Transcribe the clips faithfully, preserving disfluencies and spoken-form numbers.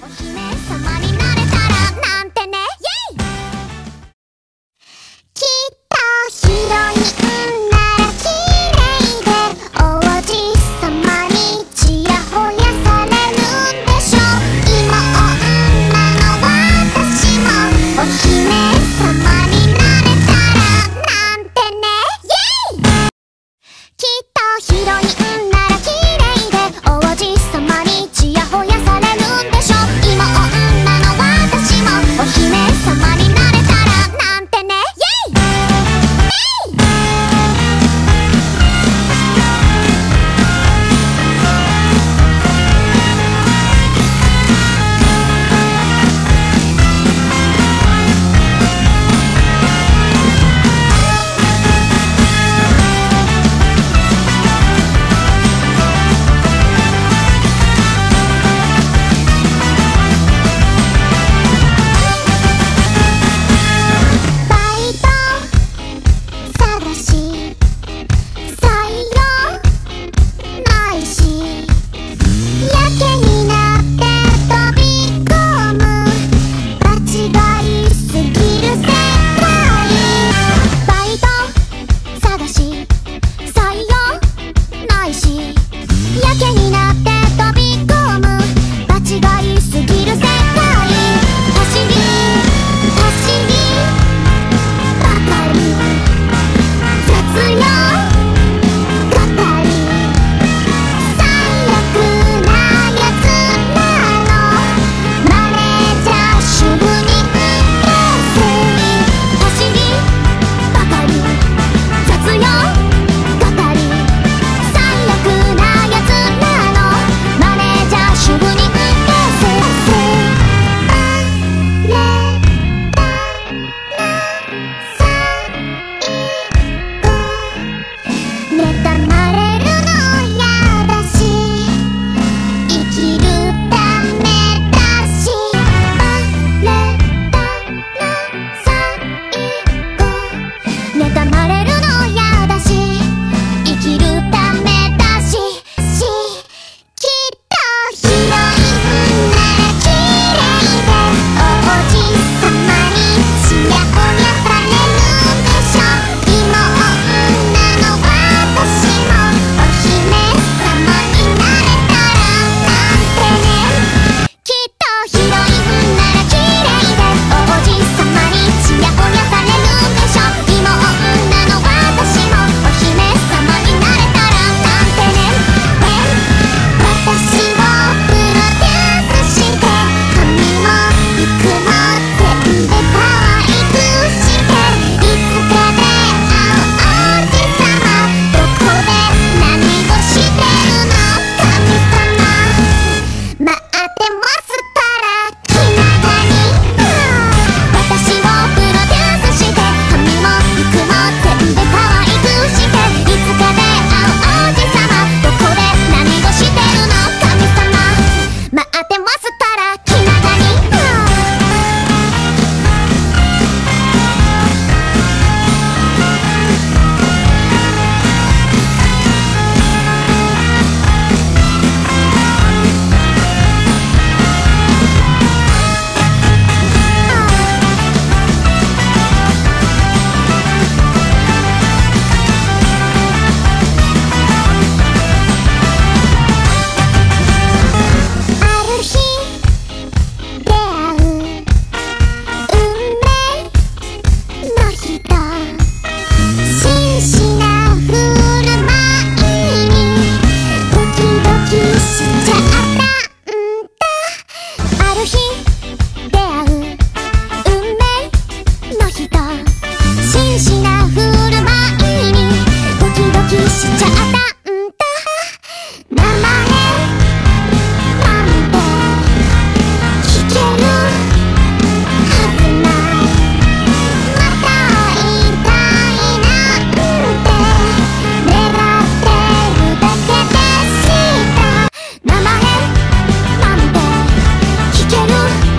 名前なんて聞ける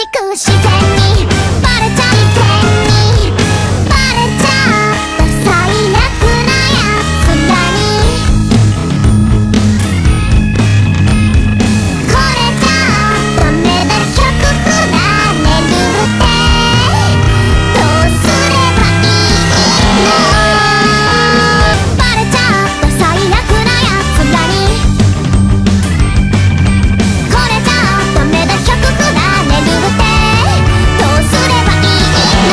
しく自然にバレちゃいけにバレちゃった最悪なやつらにこれじゃダメだひゃく振られるってどうすればいいのバレちゃった最悪なやつらにこれじゃダメだひゃく振られるってどうすればいいの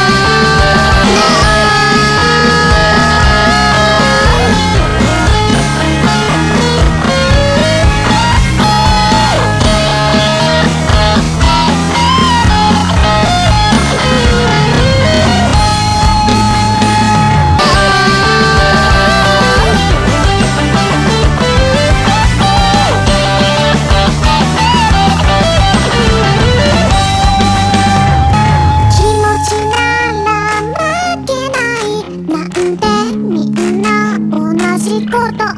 気持ちなら負けないなんてみんな同じこと思っててそこ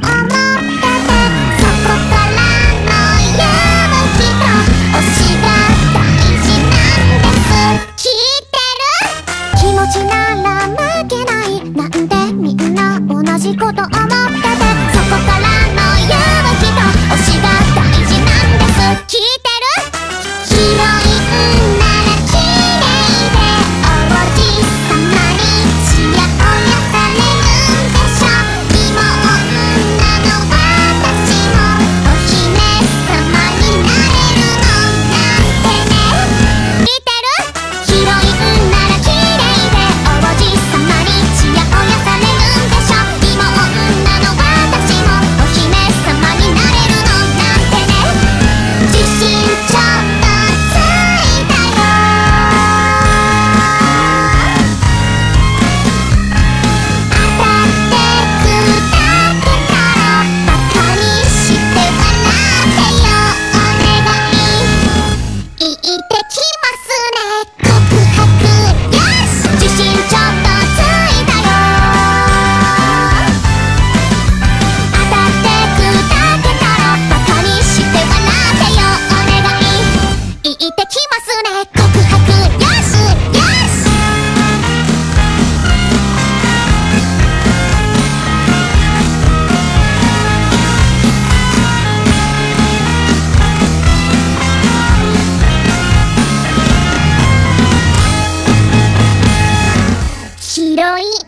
からの勇気と推しが大事なんです聞いてる気持ちなら負けないなんてみんな同じこと思っててそこからの勇気と推しが大事なんです聞いてるヒロインなら綺麗で王子様にちやほやされるんでしょ妹女の私もお姫様になれるのなんてね聞いてるヒロインなら綺麗で王子様にちやほやされるんでしょ妹女の私もお姫様になれるのなんてね自信ちょっとついたよ当たって砕けたらバカにして笑ってよお願い言ってきますね告白よし自信ちょっとついたよ当たって砕けたらバカにして笑ってよお願い言ってきますね告白よしよし広い